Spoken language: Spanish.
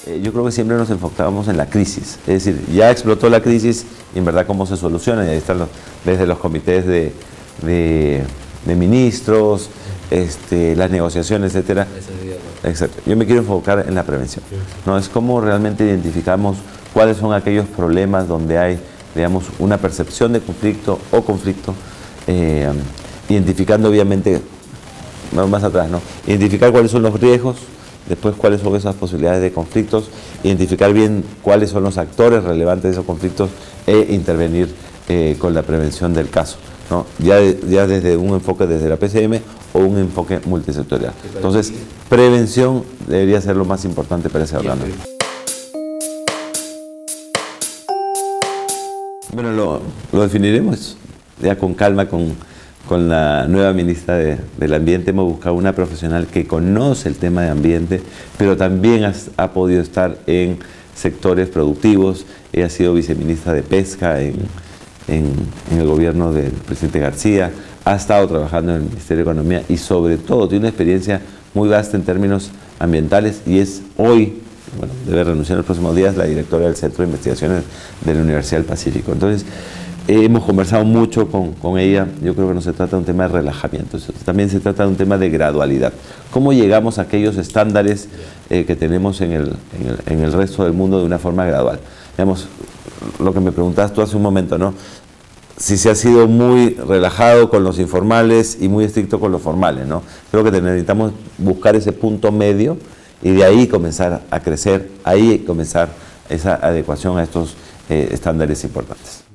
Yo creo que siempre nos enfocamos en la crisis, es decir, ya explotó la crisis y en verdad cómo se soluciona, y ahí están desde los comités de ministros, las negociaciones, etcétera. Exacto. Yo me quiero enfocar en la prevención, ¿no? Es cómo realmente identificamos cuáles son aquellos problemas donde hay, digamos, una percepción de conflicto o conflicto, identificando obviamente, vamos más atrás, ¿no? Identificar cuáles son los riesgos, después cuáles son esas posibilidades de conflictos, identificar bien cuáles son los actores relevantes de esos conflictos e intervenir con la prevención del caso, ¿no? Ya desde un enfoque desde la PCM o un enfoque multisectorial. Entonces, prevención debería ser lo más importante para ese hablando. Bueno, lo definiremos ya con calma con la nueva ministra del Ambiente. Hemos buscado una profesional que conoce el tema de ambiente, pero también ha podido estar en sectores productivos. Ella ha sido viceministra de Pesca en el gobierno del presidente García, ha estado trabajando en el Ministerio de Economía y sobre todo tiene una experiencia muy vasta en términos ambientales y es hoy, bueno, debe renunciar en los próximos días, la directora del Centro de Investigaciones de la Universidad del Pacífico. Entonces, hemos conversado mucho con ella. Yo creo que no se trata de un tema de relajamiento, también se trata de un tema de gradualidad. ¿Cómo llegamos a aquellos estándares que tenemos en el resto del mundo de una forma gradual? Digamos, lo que me preguntabas tú hace un momento, ¿no? Si se ha sido muy relajado con los informales y muy estricto con los formales, ¿no? Creo que necesitamos buscar ese punto medio y de ahí comenzar a crecer, ahí comenzar esa adecuación a estos estándares importantes.